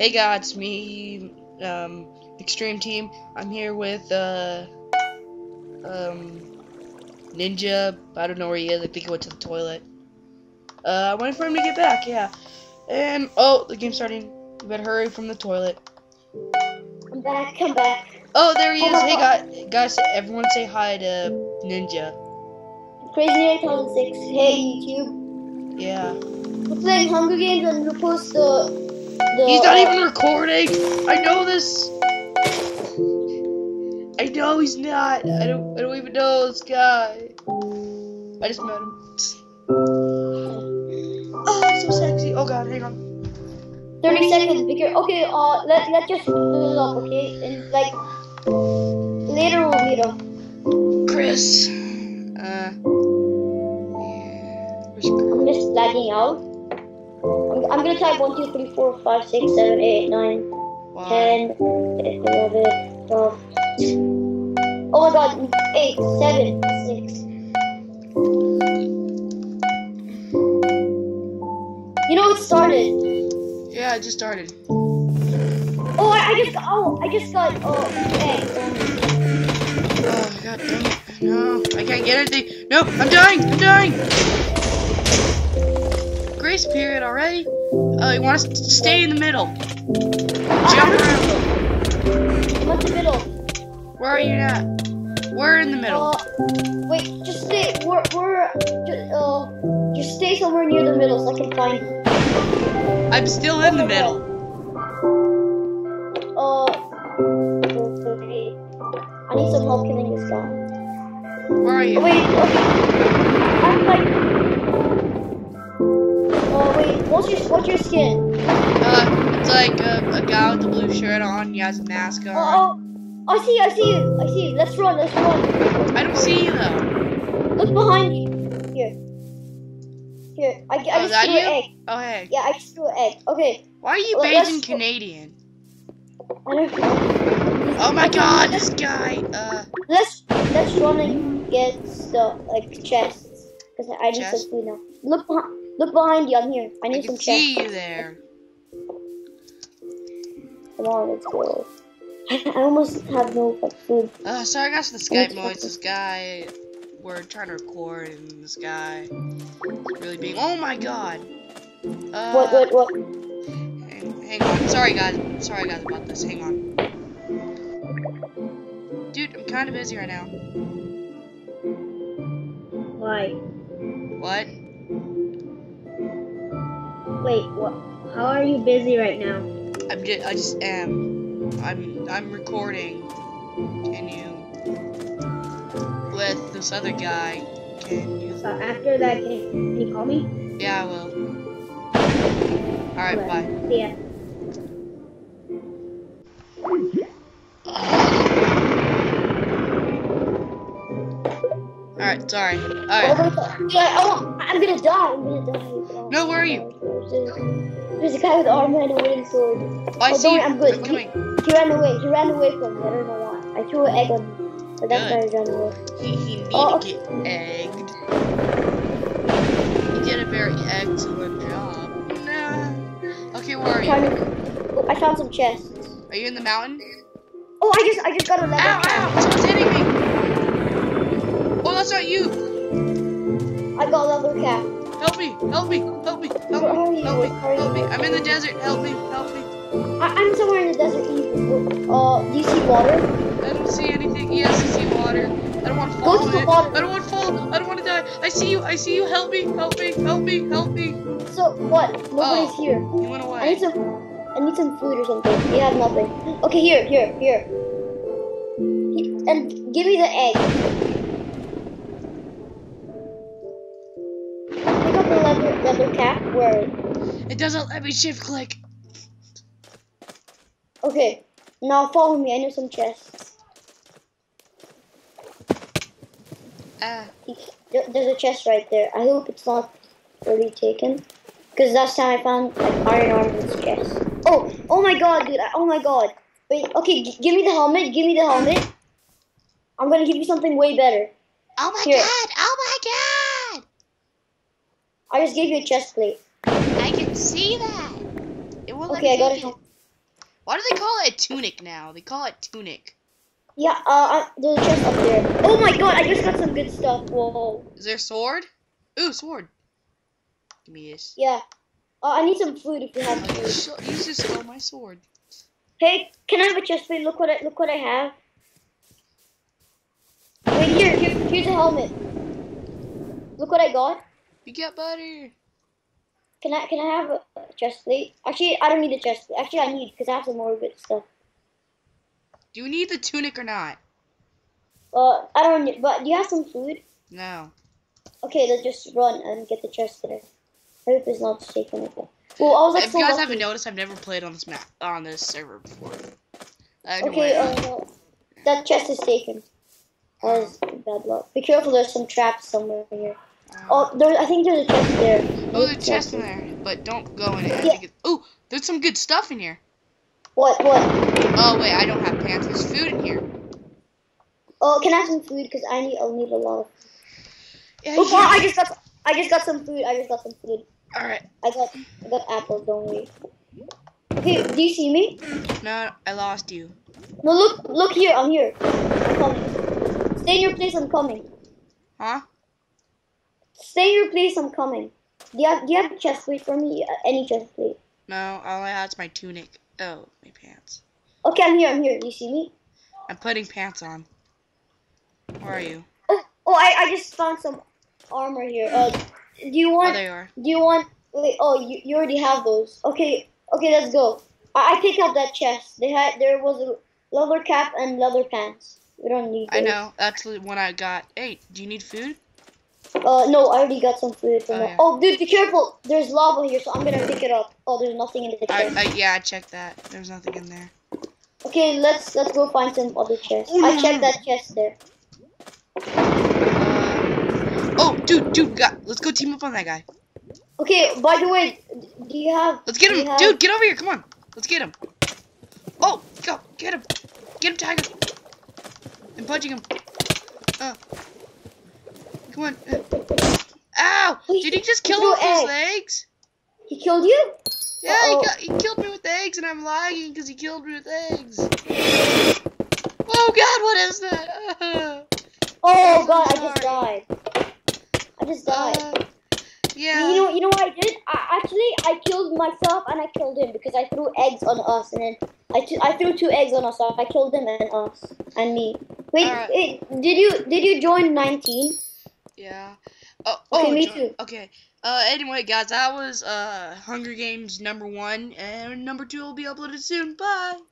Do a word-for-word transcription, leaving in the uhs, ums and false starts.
Hey guys, it's me, um, Extreme Team. I'm here with, uh, um, Ninja. I don't know where he is. I think he went to the toilet. Uh, I'm waiting for him to get back, yeah. And, oh, the game's starting. You better hurry from the toilet. I'm back, I'm back. Oh, there he Oh is. Hey, God. guys, guys, everyone say hi to Ninja. Crazy eight thousand six. Hey, YouTube. Yeah. We're playing Hunger Games and we'll post the... the He's not uh, even recording. I know this. I know he's not. I don't. I don't even know this guy. I just met him. Oh, so sexy. Oh God, hang on. thirty seconds, because... Okay, uh, let, let's just split it up, okay? And, like, later we'll meet up. Chris. Uh. Yeah. Where's Chris? I'm just lagging out. I'm, I'm gonna type one, two, three, four, five, six, seven, eight, nine, ten, eleven, twelve. Oh my God, eight, seven, six. You know it started. Yeah, I just started. Oh, I, I just got. Oh, I just got. Oh, egg. Oh God dang it! No, I can't get anything. No, I'm dying. I'm dying. Grace period already. Uh, you want us to stay in the middle? Jump around. I'm at the middle. Where are you at? We're in the middle. Uh, wait, just stay. We're we're just, uh, just stay somewhere near the middle so I can find you. I'm still in the middle. Uh, okay. I need some help killing this guy. Where are you? Oh, wait, okay. I'm like. Oh wait, what's your what's your skin? Uh, it's like a, a guy with a blue shirt on. He has a mask on. Oh, oh, I see, I see you, I see you. Let's run, let's run. I don't see you though. Look behind you. Here. Here, I, I Oh, just is that threw you? an egg. Oh hey. Yeah, I just threw an egg. Okay. Why are you Well, Beijing let's- Canadian? I don't know. Oh my Okay, God, let's- this guy. Uh, Let's let's run and get stuff like chests because I need Chest? some food now. Look behind, look behind you. I'm here. I I need can some see chests. you there. Come on, let's go. I almost have no like, food. Uh, sorry guys for the I need Skype noise. This guy, we're trying to record, and this guy is really being. Oh my God. Uh, What what what? Hang, hang on. Sorry guys. Sorry guys about this. Hang on. Dude, I'm kind of busy right now. Why? What? Wait, what? How are you busy right now? I'm just. I just am. I'm. I'm recording. Can you? With this other guy. Can you? Uh, after that, can you, can you call me? Yeah, I will. All right. Bye. See ya. Alright, sorry. Alright. Yeah, oh, I'm gonna die. I'm gonna die. No, where are you? There's, there's a guy with armor and a wooden sword. Oh, I Oh, see don't you. worry, I'm good. I'm coming. He, he ran away. He ran away from me. I don't know why. I threw an egg on him. But that Good. guy ran away. He, he need Oh, to get egged. You did a very excellent job. Nah. Okay, where are I'm you? trying to, oh, I found some chests. Are you in the mountain? Oh, I just I just got a leather Ow, cap. ow! Someone's hitting me! Oh, that's not you! I got a leather cap. Help me! Help me! Help me! Help Where are me! you? Help me! Where are Help me! you? I'm in the desert! Help me! Help me! I, I'm somewhere in the desert even. Uh, do you see water? I don't see anything. Yes, I see water. I don't want to Go fall to in the it. water. I don't want to fall. I don't want to die. I see you. I see you. Help me. Help me. Help me. Help me. So what? Nobody's Oh, here. You went away. I need some. I need some food or something. You have nothing. Okay, here, here, here. And give me the egg. Pick up the leather leather cap. Where? It doesn't let me shift click. Okay. Now follow me. I know some chests. Ah. There- There's a chest right there. I hope it's not already taken. Because last time I found like iron armor in this chest. Oh, oh my god, dude. I- Oh my god. Wait, okay, g give me the helmet. Give me the helmet. I'm gonna give you something way better. Oh my Here. god! Oh my god! I just gave you a chest plate. I can see that. It won't let Okay, I me got take it. it. Why do they call it a tunic now? They call it tunic. Yeah, uh, uh, there's a chest up there. Oh my god, I just got some good stuff. Whoa. Is there a sword? Ooh, sword. Give me this. Yeah. Uh, I need some food if you have Oh, you, food. so, you just stole my sword. Hey, can I have a chest plate? Look what I look what I have. Wait here, here here's a helmet. Look what I got. You got butter. Can I can I have a chest plate? Actually, I don't need a chest plate. Actually, I need because I have some more good stuff. Do you need the tunic or not? Uh, I don't need. But do you have some food? No. Okay, let's just run and get the chest there. I hope it's not taken again. Well, I was like If so you guys lucky. haven't noticed, I've never played on this map on this server before. I don't know Okay, why. uh, that chest is taken. That is bad luck. Be careful, there's some traps somewhere here. Oh, there. I think there's a chest there. Oh, there's a chest in there, but don't go in it. I Yeah. think it. Oh, there's some good stuff in here. What? What? Oh wait, I don't have pants. There's food in here. Oh, can I have some food? Cause I need. I'll need a lot. Of... Yeah. Oh, here. I just got. I just got some food. I just got some food. All right. I got. I got apples. Don't worry. Okay. Do you see me? No, I lost you. No. Look. Look here. I'm here. I'm coming. Stay in your place. I'm coming. Huh? Stay in your place. I'm coming. Do you have? Do you have a chest plate for me? Uh, any chest plate? No, all I have is my tunic. Oh, my pants. Okay. I'm here. I'm here. Do you see me? I'm putting pants on. Where are you? Oh. Oh. I. I just found some armor here. Uh. Do you want? Oh, there you are. Do you want? Wait. Oh. You. You already have those. Okay. Okay. Let's go. I, I picked up that chest. They had. There was a leather cap and leather pants. We don't need those. I know. That's the one I got. Hey, do you need food? Uh, no, I already got some food from Oh, that. yeah. Oh, dude, be careful. There's lava here, so I'm gonna pick it up. Oh, there's nothing in the I, chest. I yeah, I checked that. There's nothing in there. Okay, let's let's go find some other chests. Oh, no, I no, checked no. that chest there. Uh, oh, dude, dude, got, let's go team up on that guy. Okay, by the way, do you have? Let's get do him, you have- dude. Get over here. Come on. Let's get him. Oh, go, get him. Get him, Tiger. I'm punching him. Uh, come on. Uh. Ow! Wait, Did he just he kill threw him with his egg. legs? He killed you? Yeah, Uh-oh. he, got, he killed me with eggs, and I'm lagging because he killed me with eggs. Oh God, what is that? Uh, Oh God, I sorry. just died. I just died. uh, yeah. You know, you know what I did? I actually I killed myself and I killed him because I threw eggs on us, and then I, t I threw two eggs on us. So I killed him and us and me. Wait, Alright. wait, did you did you join nineteen? Yeah. Oh, Okay, oh, me Jo- too. Okay. Uh, anyway, guys, that was uh Hunger Games number one, and number two will be uploaded soon. Bye.